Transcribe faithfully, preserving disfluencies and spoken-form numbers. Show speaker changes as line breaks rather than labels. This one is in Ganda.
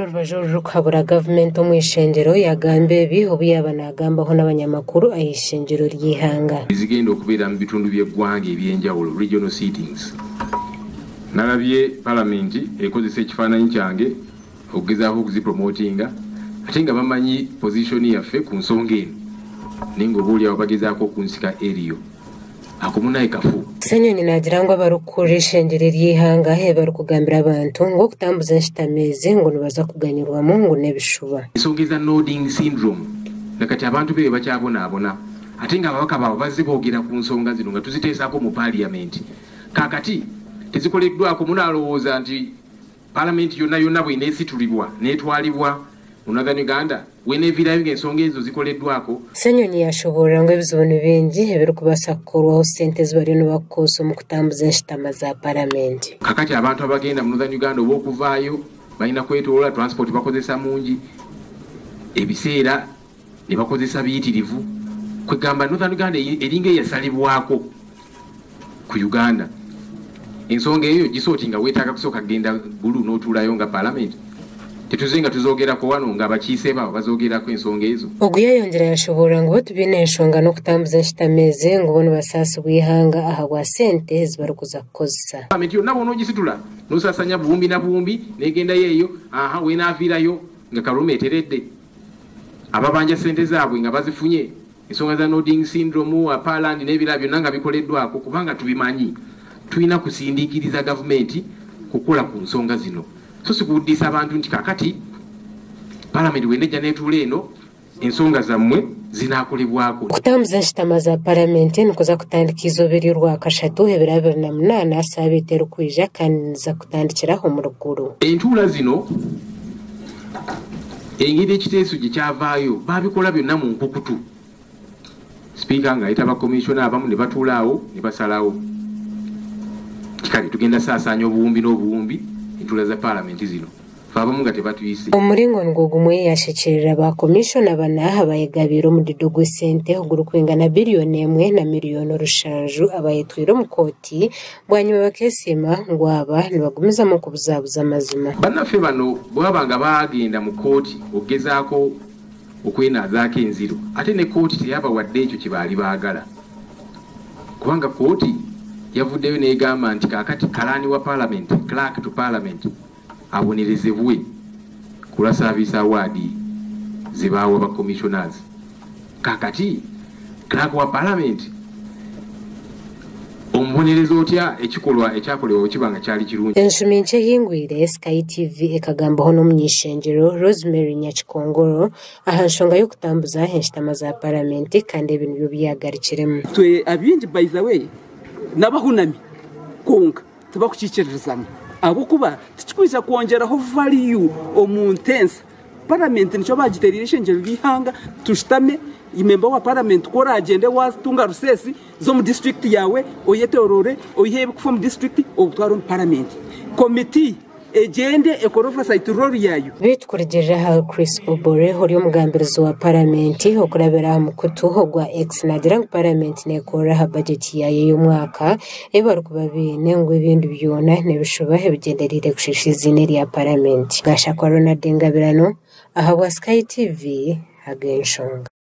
Rubajuru kabura government omwishengero yagambe biho byabanagamba ho n'abanyamakuru ayishengero ryihanga
izigenda okubera mu bitundu by'eggwanga ebyenjawulo regional seatings. Nalabye parliament ekozesa ekifaananyi kyange okugezaako okuzipromotinga ate nga bamanyi position yaffe ku nsonga eno naye ng'obuulyawo bagezaako okunsika eriyo akumunaye kafu
Senyonyi nagirangwa barukura ishengero ryihanga he barukugambira abantu ngo kutambuza nshitamizi ngo nibaza kuganyirwamo ngo nebishuba
ensonga eza nodding syndrome nakati abantu be bakyabonaabona ate nga ababaka baabo bazibogera ku nsonga zino nga tuziteesaako mu parliament kakati tezikoleddwako munaalowooza nti parliament yonna yonna bw'eneesitulibwa n'etwalibwa mu Northern Uganda weneevirayo ng'ensonga ezo zikoleddwako.
Senyonyi yashobora ngo ebizibu bingi ebirikubasa kukolwaho ssente zibariyo nibakukosa mu kutambuza enshitama za parliament.
Kakati abantu abagenda mu Northern Uganda oba okuvaayo balina kwetoloola transport bakozesa mungi ebiseera ne bakozesa biyitirivu kwegamba Northern Uganda eringa eyasalibwako ku Uganda. Ensonga eyo gisooti nga weetaaga kusooka kugenda bulu n'otuulayo nga parliament. Tetuzenga tuzogerako wano nga abakiise baabo bazoogerako ensonga ezo.
Oguyayongera yashobora ngo tubine enshonga n'okutambuza enshitamizi ngo bono basaasi bw'ihanga aha bwa ssente zibarikuza kukozesa.
Parliament yonna bw'ona ogisitula n'osaasanya buwumbi na buwumbi n'egendayo eyo aha weenaaviirayo nga Kalume eteredde ababanja ssente zaabwe nga bazifunye ensonga za nodding syndrome Apaland n'ebirala byonna nga bikoleddwako kubanga tubimanyi tulina kusindiikiriza gavumenti kukola ku nsonga zino. So sikuddisa abantu nti kakati parliament wenejja n'etuula eno ensonga zammwe zinaakolebwako.
Okutambuza enshitama za parliament nikuza kutandika izooberyo rwakashatu ebiro abiri na munaana sabiiti erikwija kandi niza kutandikiraho mu Ruguru.
Entuula zino engeri ekiteeso gye kyavaayo baabikola byonna mu nkukutu. Sipiika ng'ayita bakomishona abamu ne batuulaawo ne basalawo. Kikali tugenda saasaanya obuwumbi n'obuwumbi entula za parliament zino fabamu nga tebatuyise
omulingo ngo gumwe yashikirira ba commissioner banaha bayegabira omudido gw'esente ogurukwingana biliyoni emwe na miliyoni rushanju abayetwire mu kooti bwanyuma bakesima ngo aba nibagumiza mu kubuzabuza amazima.
Bannaffe bano bwabanga bagenda mu kooti ogezaako okwenazaako enziro ate ne kooti teyabawadde ekyo kye baali baagala kubanga kooti yavuddeyo n'egamba nti kakati kalaani wa parliament clerk to parliament abonerezebwe kula service award zibaawa ba commissioners kakati clerk wa parliament omubonerezo otya ekikolwa ekyakolebwa kibanga kyali kirungi.
Enshumi nche yingwire Sky T V ekagambaho n'omunyishengero Rosemary Nyakikongoro aha nsonga y'okutambuza enshitama za parliament kandi ebintu byo byagarikiremu.
Twe abingi by the way nabahunami konka tubakukikirizamo abo kuba tukikwiza kwongeraho value omuntensa parliament nicho bagiterira ishengero lihanga tushitame imemba wa parliament kora agende watunga rusesi zo mu district yawe oyetorore oyihebe kufa mu district obutwaro parliament committee egende ekorofa site role yayo
bitkurigirira ha Chris Obore hori omugambirizo wa parliament okurabera mu kutuho gwa X nagira ngo parliament nekora ha budget yayo y'umwaka ebarukuba bine ngo ibintu byona nebishobahe bigenderire kushishiza ine ya parliament gasha kwa Ronald Ngabirano aha wa Sky T V agenshonga.